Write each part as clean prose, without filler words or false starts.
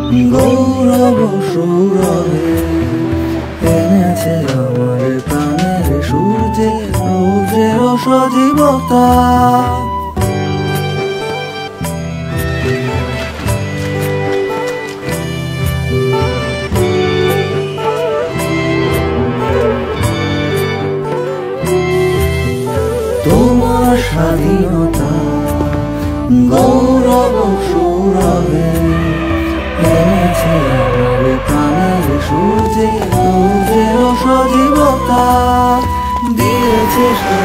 গৌরব সৌরভে এনেছে আমার প্রাণের সূর্যে রৌদ্রের সজীবতা। তোমার স্বাধীনতা গৌরব সৌরভে এনেছে আমার প্রাণের সূর্যে রৌদ্রের সজীবতা। দিয়েছে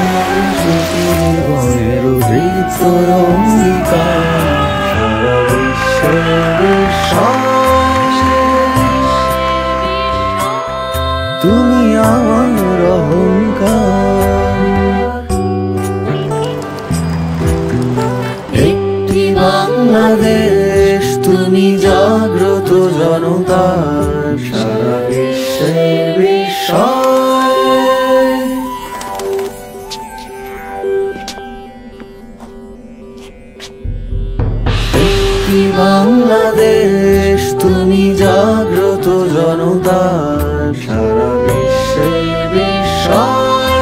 জীবনের বৃত্ত অঙ্গীকার সারা বিশ্বের তুমি আমার অহংকার। একটি বাংলাদেশ তুমি জাগ্রত জনতার সারা বিশ্বের বিস্ময়। একটি বাংলাদেশ তুমি জাগ্রত জনতার সারা বিশ্বের বিস্ময়।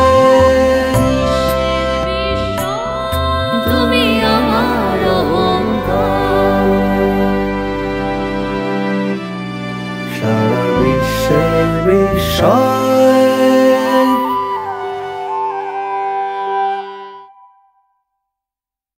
তুমি আমার অহংকার সারা বিশ্বের বিস্ময়।